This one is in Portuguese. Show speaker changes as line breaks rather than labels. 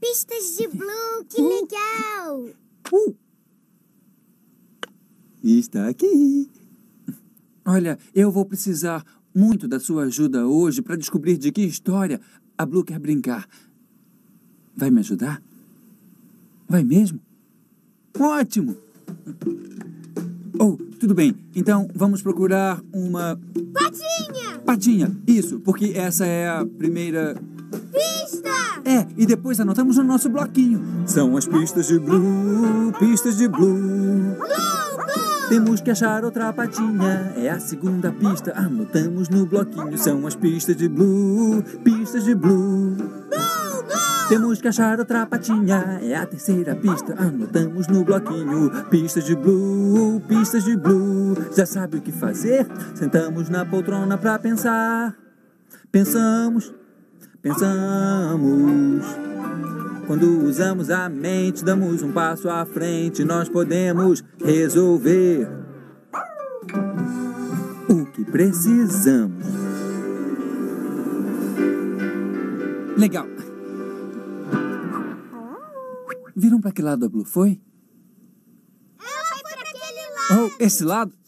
Pistas de Blue, que legal!
Está aqui. Olha, eu vou precisar muito da sua ajuda hoje para descobrir de que história a Blue quer brincar. Vai me ajudar? Vai mesmo? Ótimo! Oh, tudo bem. Então, vamos procurar uma...
Patinha!
Patinha, isso, porque essa é a primeira...
Pista!
É, e depois anotamos no nosso bloquinho. São as pistas de Blue, pistas de Blue.
Blue, Blue!
Temos que achar outra patinha, é a segunda pista. Anotamos no bloquinho. São as pistas de Blue, pistas de Blue.
Blue, Blue!
Temos que achar outra patinha, é a terceira pista. Anotamos no bloquinho. Pistas de Blue, pistas de Blue. Já sabe o que fazer? Sentamos na poltrona pra pensar. Pensamos. Quando usamos a mente, damos um passo à frente. Nós podemos resolver o que precisamos. Legal. Viram para que lado a Blue foi?
Ela foi para aquele lado!
Oh, esse lado?